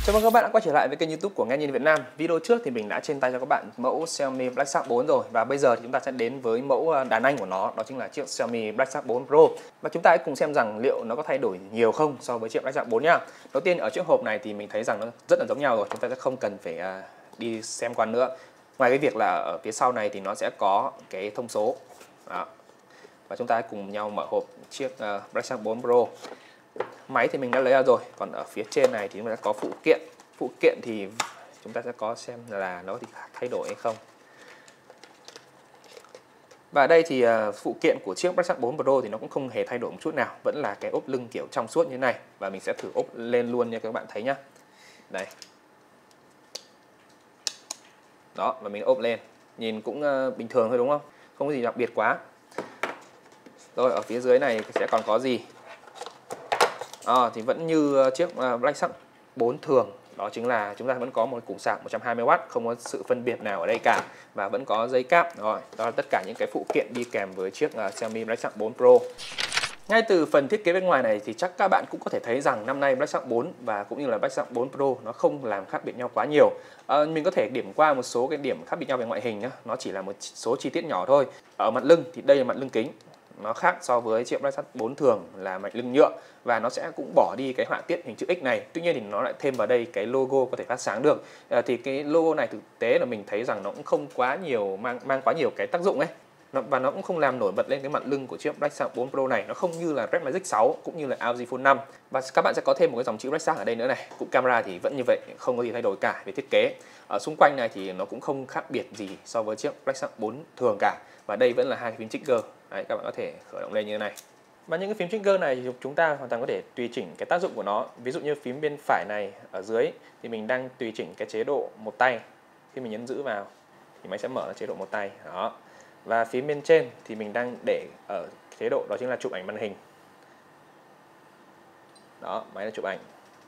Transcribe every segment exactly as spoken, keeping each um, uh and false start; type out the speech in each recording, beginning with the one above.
Chào mừng các bạn đã quay trở lại với kênh YouTube của Nghe Nhìn Việt Nam. Video trước thì mình đã trên tay cho các bạn mẫu Xiaomi Black Shark bốn rồi, và bây giờ thì chúng ta sẽ đến với mẫu đàn anh của nó, đó chính là chiếc Xiaomi Black Shark bốn Pro. Và chúng ta hãy cùng xem rằng liệu nó có thay đổi nhiều không so với chiếc Black Shark bốn nhá. Đầu tiên ở chiếc hộp này thì mình thấy rằng nó rất là giống nhau rồi, chúng ta sẽ không cần phải đi xem qua nữa. Ngoài cái việc là ở phía sau này thì nó sẽ có cái thông số. Đó. Và chúng ta hãy cùng nhau mở hộp chiếc Black Shark bốn Pro. Máy thì mình đã lấy ra rồi, còn ở phía trên này thì chúng ta có phụ kiện. Phụ kiện thì chúng ta sẽ có xem là nó thì thay đổi hay không. Và ở đây thì phụ kiện của chiếc Black Shark bốn Pro thì nó cũng không hề thay đổi một chút nào, vẫn là cái ốp lưng kiểu trong suốt như thế này. Và mình sẽ thử ốp lên luôn nha các bạn thấy nhá. Đây. Đó, và mình ốp lên, nhìn cũng bình thường thôi đúng không? Không có gì đặc biệt quá. Rồi ở phía dưới này sẽ còn có gì? À, thì vẫn như chiếc Black Shark bốn thường, đó chính là chúng ta vẫn có một củ sạc một trăm hai mươi oát, không có sự phân biệt nào ở đây cả, và vẫn có dây cáp. Rồi, đó là tất cả những cái phụ kiện đi kèm với chiếc Xiaomi Black Shark bốn Pro. Ngay từ phần thiết kế bên ngoài này thì chắc các bạn cũng có thể thấy rằng năm nay Black Shark bốn và cũng như là Black Shark bốn Pro nó không làm khác biệt nhau quá nhiều. À, mình có thể điểm qua một số cái điểm khác biệt nhau về ngoại hình nhé, nó chỉ là một số chi tiết nhỏ thôi. Ở mặt lưng thì đây là mặt lưng kính, nó khác so với chiếc Black Shark bốn thường là mặt lưng nhựa, và nó sẽ cũng bỏ đi cái họa tiết hình chữ X này. Tuy nhiên thì nó lại thêm vào đây cái logo có thể phát sáng được. À, thì cái logo này thực tế là mình thấy rằng nó cũng không quá nhiều mang mang quá nhiều cái tác dụng ấy. Nó, và nó cũng không làm nổi bật lên cái mặt lưng của chiếc Black Shark bốn Pro này. Nó không như là Red Magic sáu cũng như là a o giê Phone năm. Và các bạn sẽ có thêm một cái dòng chữ Black Shark ở đây nữa này. Cụm camera thì vẫn như vậy, không có gì thay đổi cả về thiết kế. Ở xung quanh này thì nó cũng không khác biệt gì so với chiếc Black Shark bốn thường cả. Và đây vẫn là hai cái phím trigger. Đấy, các bạn có thể khởi động lên như thế này. Và những cái phím trigger này thì chúng ta hoàn toàn có thể tùy chỉnh cái tác dụng của nó. Ví dụ như phím bên phải này ở dưới thì mình đang tùy chỉnh cái chế độ một tay. Khi mình nhấn giữ vào thì máy sẽ mở ra chế độ một tay. Đó. Và phím bên trên thì mình đang để ở chế độ đó chính là chụp ảnh màn hình. Đó, máy là chụp ảnh.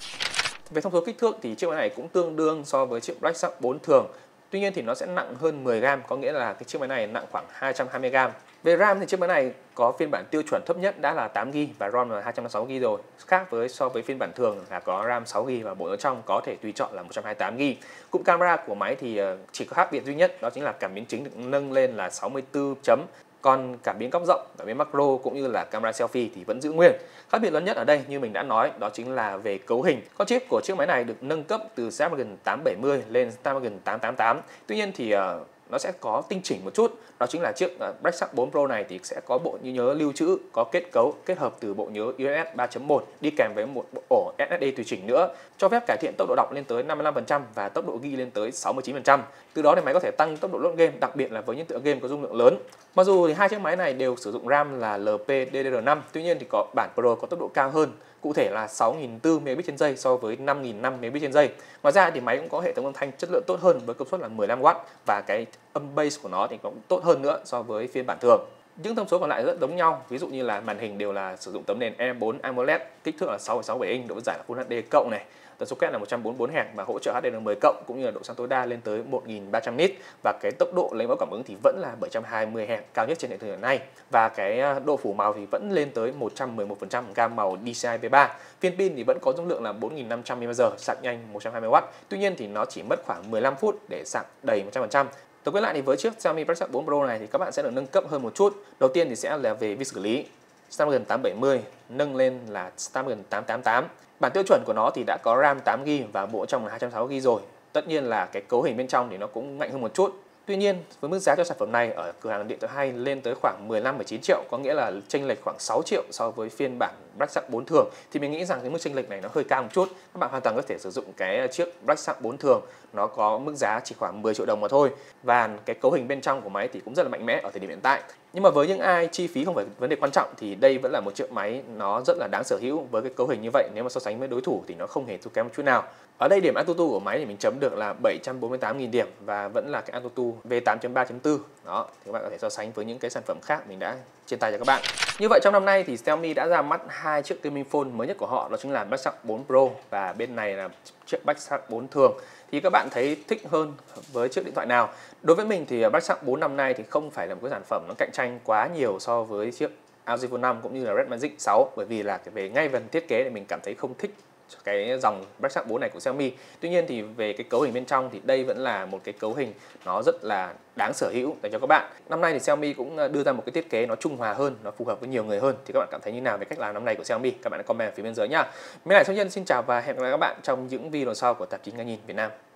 Về thông số kích thước thì chiếc máy này cũng tương đương so với chiếc Black Shark bốn thường. Tuy nhiên thì nó sẽ nặng hơn mười gam, có nghĩa là cái chiếc máy này nặng khoảng hai trăm hai mươi gam. Về RAM thì chiếc máy này có phiên bản tiêu chuẩn thấp nhất đã là tám gi-ga-bai và ROM là hai trăm năm mươi sáu gi-ga-bai rồi. Khác với so với phiên bản thường là có RAM sáu gi-ga-bai và bộ nhớ trong có thể tùy chọn là một trăm hai mươi tám gi-ga-bai. Cụm camera của máy thì chỉ có khác biệt duy nhất, đó chính là cảm biến chính được nâng lên là sáu mươi tư chấm. Còn cảm biến góc rộng, cảm biến macro cũng như là camera selfie thì vẫn giữ nguyên. Khác biệt lớn nhất ở đây như mình đã nói, đó chính là về cấu hình. Con chip của chiếc máy này được nâng cấp từ Snapdragon tám bảy mươi lên Snapdragon tám tám tám. Tuy nhiên thì uh, nó sẽ có tinh chỉnh một chút, đó chính là chiếc uh, Black Shark bốn Pro này thì sẽ có bộ nhớ lưu trữ có kết cấu kết hợp từ bộ nhớ u ép ét ba chấm một đi kèm với một bộ ổ ét ét đê tùy chỉnh nữa, cho phép cải thiện tốc độ đọc lên tới năm mươi lăm phần trăm và tốc độ ghi lên tới sáu mươi chín phần trăm. Từ đó thì máy có thể tăng tốc độ load game, đặc biệt là với những tựa game có dung lượng lớn. Mặc dù thì hai chiếc máy này đều sử dụng RAM là lờ pê đê đê rờ năm, tuy nhiên thì có bản Pro có tốc độ cao hơn, cụ thể là sáu nghìn bốn trăm mê ga bit trên giây so với năm nghìn năm trăm mê ga bit trên giây. Ngoài ra thì máy cũng có hệ thống âm thanh chất lượng tốt hơn với công suất là mười lăm oát, và cái âm bass của nó thì cũng tốt hơn nữa so với phiên bản thường. Những thông số còn lại rất giống nhau, ví dụ như là màn hình đều là sử dụng tấm nền E bốn AMOLED, kích thước là sáu phẩy sáu bảy inch, độ phân giải là Full hát đê cộng này, tần số quét là một trăm bốn mươi tư héc và hỗ trợ hát đê en mười cộng, cũng như là độ sáng tối đa lên tới một nghìn ba trăm nit, và cái tốc độ lấy mẫu cảm ứng thì vẫn là bảy trăm hai mươi héc, cao nhất trên hệ thống hiện nay, và cái độ phủ màu thì vẫn lên tới một trăm mười một phần trăm gam màu đê xê i vê ba. Viên pin thì vẫn có dung lượng là bốn nghìn năm trăm mi li am pe giờ, sạc nhanh một trăm hai mươi oát. Tuy nhiên thì nó chỉ mất khoảng mười lăm phút để sạc đầy một trăm phần trăm. Tổng kết lại thì với chiếc Xiaomi Black Shark bốn Pro này thì các bạn sẽ được nâng cấp hơn một chút. Đầu tiên thì sẽ là về vi xử lý, Snapdragon tám bảy mươi nâng lên là Snapdragon tám tám tám. Bản tiêu chuẩn của nó thì đã có RAM tám gi-ga-bai và bộ trong là hai trăm sáu mươi gi-ga-bai rồi. Tất nhiên là cái cấu hình bên trong thì nó cũng mạnh hơn một chút. Tuy nhiên với mức giá cho sản phẩm này ở cửa hàng điện thoại hay lên tới khoảng mười lăm phẩy chín triệu, có nghĩa là chênh lệch khoảng sáu triệu so với phiên bản Black Shark bốn thường, thì mình nghĩ rằng cái mức chênh lệch này nó hơi cao một chút. Các bạn hoàn toàn có thể sử dụng cái chiếc Black Shark bốn thường, nó có mức giá chỉ khoảng mười triệu đồng mà thôi, và cái cấu hình bên trong của máy thì cũng rất là mạnh mẽ ở thời điểm hiện tại. Nhưng mà với những ai chi phí không phải vấn đề quan trọng thì đây vẫn là một chiếc máy nó rất là đáng sở hữu. Với cái cấu hình như vậy, nếu mà so sánh với đối thủ thì nó không hề thua kém một chút nào. Ở đây điểm Antutu của máy thì mình chấm được là bảy trăm bốn mươi tám nghìn điểm, và vẫn là cái Antutu V tám chấm ba chấm bốn. Đó, thì các bạn có thể so sánh với những cái sản phẩm khác mình đã trên tay cho các bạn. Như vậy trong năm nay thì Xiaomi đã ra mắt hai chiếc gaming phone mới nhất của họ, đó chính là Black Shark bốn Pro và bên này là chiếc Black Shark bốn thường. Thì các bạn thấy thích hơn với chiếc điện thoại nào? Đối với mình thì Black Shark bốn năm nay thì không phải là một cái sản phẩm nó cạnh tranh quá nhiều so với chiếc a o giê Phone năm cũng như là Red Magic sáu, bởi vì là về ngay phần thiết kế thì mình cảm thấy không thích cái dòng Black Shark bốn này của Xiaomi. Tuy nhiên thì về cái cấu hình bên trong thì đây vẫn là một cái cấu hình nó rất là đáng sở hữu dành cho các bạn. Năm nay thì Xiaomi cũng đưa ra một cái thiết kế nó trung hòa hơn, nó phù hợp với nhiều người hơn. Thì các bạn cảm thấy như nào về cách làm năm nay của Xiaomi? Các bạn comment ở phía bên dưới nhá. Mình là Xuân Nhân, xin chào và hẹn gặp lại các bạn trong những video sau của tạp chí Nghe Nhìn Việt Nam.